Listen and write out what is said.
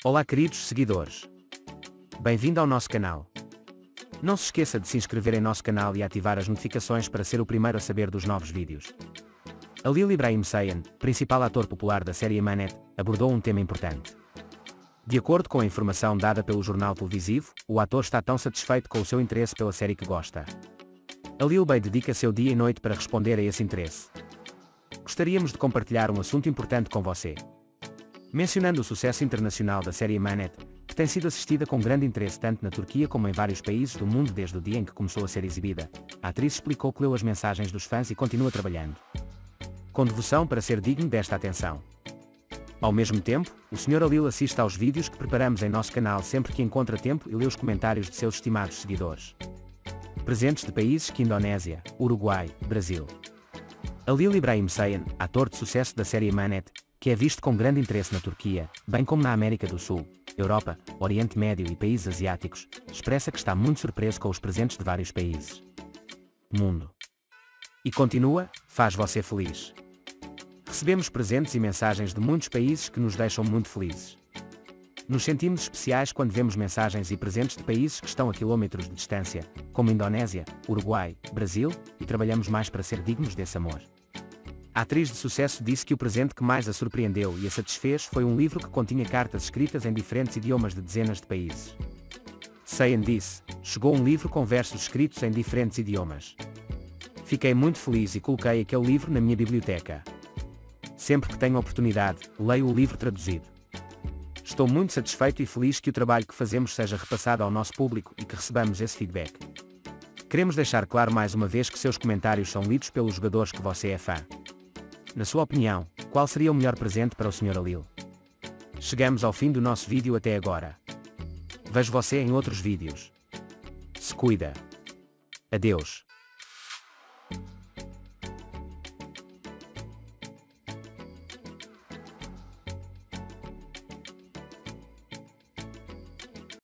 Olá queridos seguidores. Bem-vindo ao nosso canal. Não se esqueça de se inscrever em nosso canal e ativar as notificações para ser o primeiro a saber dos novos vídeos. Halil Ibrahim Saian, principal ator popular da série Emanet, abordou um tema importante. De acordo com a informação dada pelo jornal televisivo, o ator está tão satisfeito com o seu interesse pela série que gosta. Halil Bey dedica seu dia e noite para responder a esse interesse. Gostaríamos de compartilhar um assunto importante com você. Mencionando o sucesso internacional da série Emanet, que tem sido assistida com grande interesse tanto na Turquia como em vários países do mundo desde o dia em que começou a ser exibida, a atriz explicou que leu as mensagens dos fãs e continua trabalhando com devoção para ser digno desta atenção. Ao mesmo tempo, o Sr. Halil assiste aos vídeos que preparamos em nosso canal sempre que encontra tempo e lê os comentários de seus estimados seguidores, presentes de países que Indonésia, Uruguai, Brasil. Halil Ibrahim Saian, ator de sucesso da série Emanet, que é visto com grande interesse na Turquia, bem como na América do Sul, Europa, Oriente Médio e países asiáticos, expressa que está muito surpreso com os presentes de vários países do mundo. E continua, faz você feliz. Recebemos presentes e mensagens de muitos países que nos deixam muito felizes. Nos sentimos especiais quando vemos mensagens e presentes de países que estão a quilómetros de distância, como Indonésia, Uruguai, Brasil, e trabalhamos mais para ser dignos desse amor. A atriz de sucesso disse que o presente que mais a surpreendeu e a satisfez foi um livro que continha cartas escritas em diferentes idiomas de dezenas de países. Saian disse: chegou um livro com versos escritos em diferentes idiomas. Fiquei muito feliz e coloquei aquele livro na minha biblioteca. Sempre que tenho oportunidade, leio o livro traduzido. Estou muito satisfeito e feliz que o trabalho que fazemos seja repassado ao nosso público e que recebamos esse feedback. Queremos deixar claro mais uma vez que seus comentários são lidos pelos jogadores que você é fã. Na sua opinião, qual seria o melhor presente para o Sr. Halil? Chegamos ao fim do nosso vídeo até agora. Vejo você em outros vídeos. Se cuida. Adeus.